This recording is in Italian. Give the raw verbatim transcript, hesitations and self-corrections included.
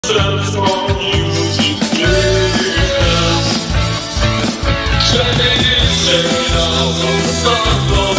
Just want you to dance. Shine it, shine it all on the sun.